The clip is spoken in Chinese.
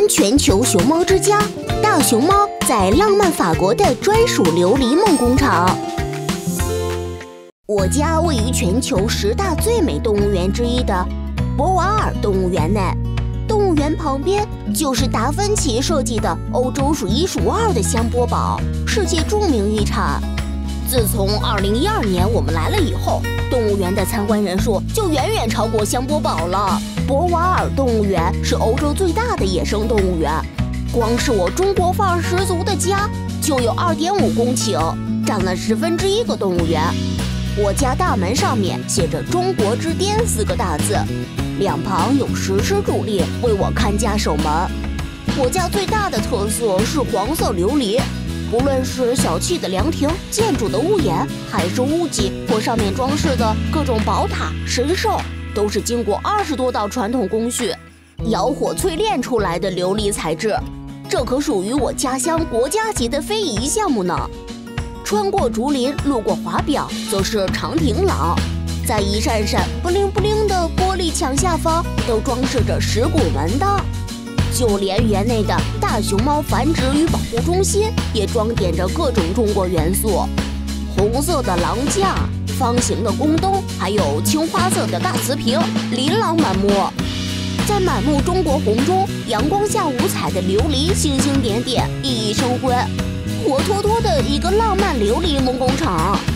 观全球熊猫之家，大熊猫在浪漫法国的专属琉璃梦工厂。我家位于全球10大最美动物园之一的博瓦尔动物园内，动物园旁边就是达芬奇设计的欧洲数1数2的香波堡，世界著名遗产。自从2012年我们来了以后，动物园的参观人数就远远超过香波堡了。博瓦尔动物园是欧洲最大的野生动物园，光是我中国范儿十足的家就有2.5公顷，占了1/10个动物园。我家大门上面写着“中国之巅”4个大字，两旁有石狮伫立为我看家守门。我家最大的特色是黄色琉璃，不论是小气的凉亭、建筑的屋檐，还是屋脊或上面装饰的各种宝塔、神兽，都是经过20多道传统工序，窑火淬炼出来的琉璃材质。这可属于我家乡国家级的非遗项目呢。穿过竹林，路过华表，则是长亭廊，在一扇扇不灵不灵的玻璃墙下方，都装饰着石鼓门档。就连园内的大熊猫繁殖与保护中心也装点着各种中国元素，红色的廊架、方形的宫灯，还有青花色的大瓷瓶，琳琅满目。在满目中国红中，阳光下五彩的琉璃星星点点，熠熠生辉，活脱脱的一个浪漫琉璃梦工厂。